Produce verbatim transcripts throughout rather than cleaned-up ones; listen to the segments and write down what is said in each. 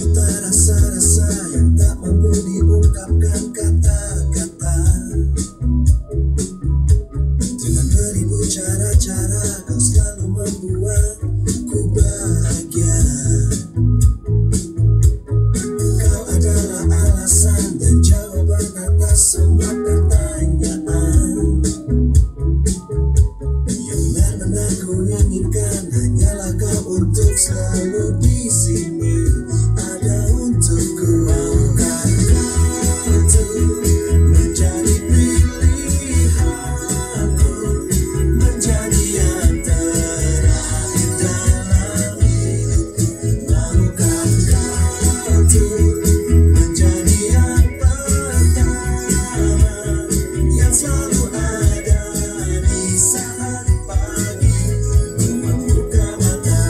Juta rasa-rasa yang tak mampu diungkapkan kata-kata. Dengan beribu cara-cara kau selalu membuatku bahagia. Kau adalah alasan dan jawaban atas semua pertanyaan. Yang benar-benar ku inginkan hanyalah kau untuk selalu di sini. Ada untukku. Maukah kau untuk menjadi pilihanku, menjadi yang terakhir dalam hidupku? Maukah kau untuk menjadi yang pertama, yang selalu ada di saat pagi membuka mata?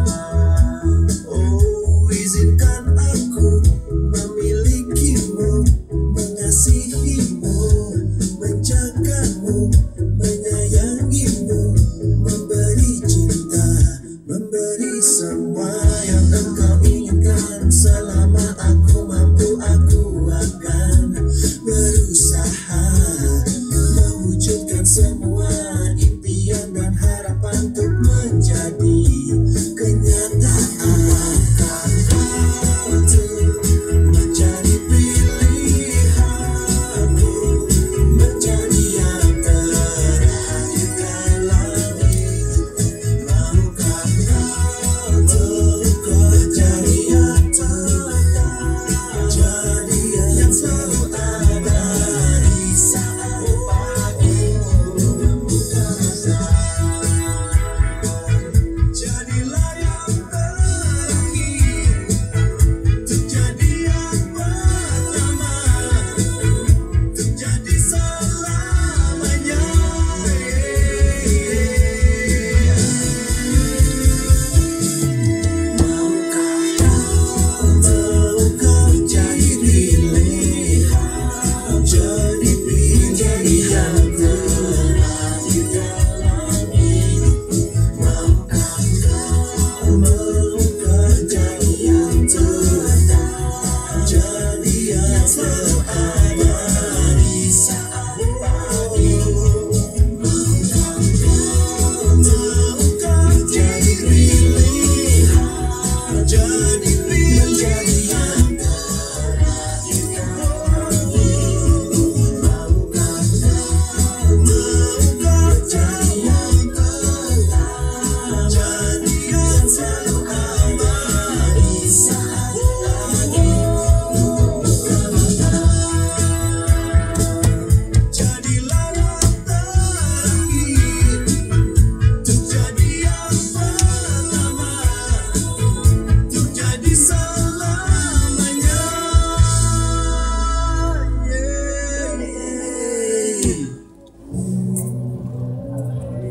Oh, izinkan aku memilikimu, mengasihimu, menjagamu, menyayangimu, memberi cinta, memberi semua yang engkau inginkan. Selama aku mampu, aku akan berusaha mewujudkan semua impian dan harapan untuk menjadi kenyataan. Kau untuk menjadi pilihanku, menjadi yang terakhir dalam hidupku. Maukah kau untuk menjadi yang pertama, jadi yang selalu ada di saat pagi membuka mata? Jadilah yang terakhir, untuk jadi yang pertama, untuk jadi selamanya. Maukah kau untuk menjadi pilihan, jadi menjadi yang terakhir dalam hidupku? Maukah kau